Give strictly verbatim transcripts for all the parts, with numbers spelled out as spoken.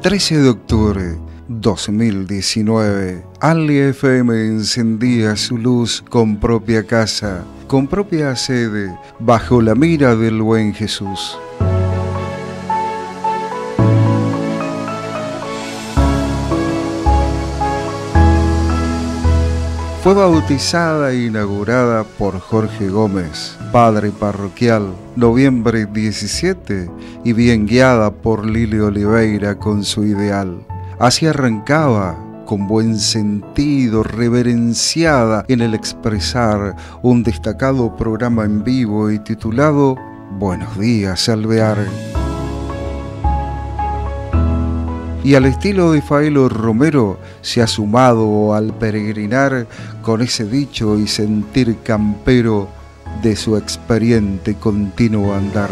trece de octubre dos mil diecinueve, Anli F M encendía su luz con propia casa, con propia sede, bajo la mira del buen Jesús. Fue bautizada e inaugurada por Jorge Gómez, padre parroquial, noviembre diecisiete, y bien guiada por Lili Oliveira con su ideal. Así arrancaba, con buen sentido, reverenciada en el expresar un destacado programa en vivo y titulado Buenos días, Alvear. Y al estilo de Faelo Romero se ha sumado al peregrinar con ese dicho y sentir campero de su experiente continuo andar.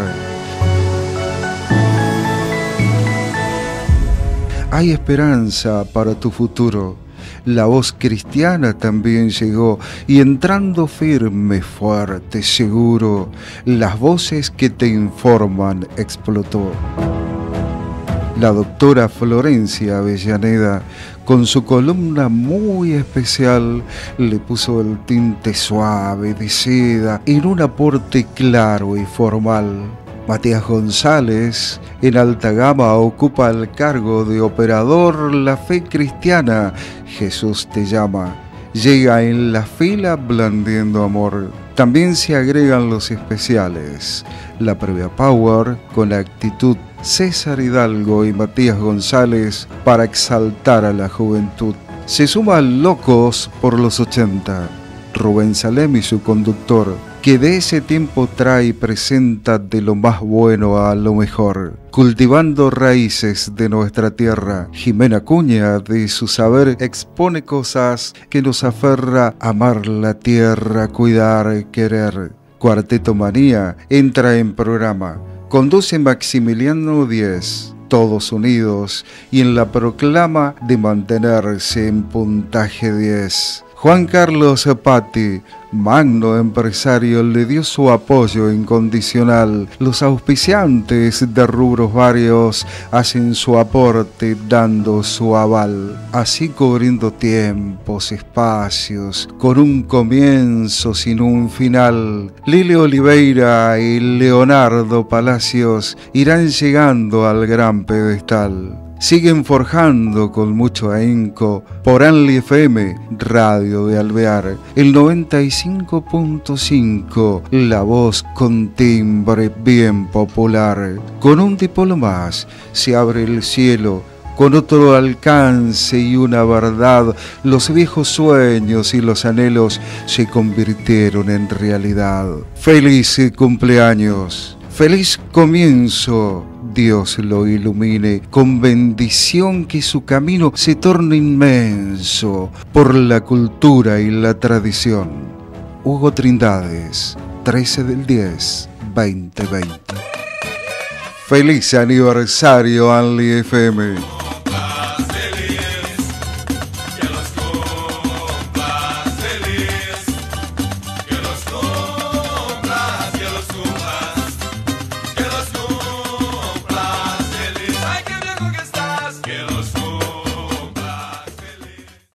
Hay esperanza para tu futuro. La voz cristiana también llegó y entrando firme, fuerte, seguro, las voces que te informan explotó. La doctora Florencia Avellaneda, con su columna muy especial, le puso el tinte suave de seda en un aporte claro y formal. Matías González, en alta gama, ocupa el cargo de operador La Fe Cristiana. Jesús te llama. Llega en la fila blandiendo amor. También se agregan los especiales. La previa Power con la actitud César Hidalgo y Matías González para exaltar a la juventud. Se suman Locos por los ochenta. Rubén Salem y su conductor, que de ese tiempo trae y presenta de lo más bueno a lo mejor. Cultivando raíces de nuestra tierra, Jimena Cuña de su saber expone cosas que nos aferra a amar la tierra, cuidar, querer. Cuarteto Manía entra en programa. Conduce Maximiliano Díez, todos unidos y en la proclama de mantenerse en puntaje diez. Juan Carlos Patti, magno empresario, le dio su apoyo incondicional. Los auspiciantes de rubros varios hacen su aporte dando su aval. Así cubriendo tiempos, espacios, con un comienzo sin un final. Lili Oliveira y Leonardo Palacios irán llegando al gran pedestal. Siguen forjando con mucho ahínco por Anli F M, Radio de Alvear, el noventa y cinco punto cinco, la voz con timbre bien popular. Con un dipolo más se abre el cielo, con otro alcance y una verdad, los viejos sueños y los anhelos se convirtieron en realidad. ¡Feliz cumpleaños! ¡Feliz comienzo! Dios lo ilumine con bendición, que su camino se torne inmenso por la cultura y la tradición. Hugo Trindades, trece del diez, veinte veinte. Feliz aniversario, Anli F M.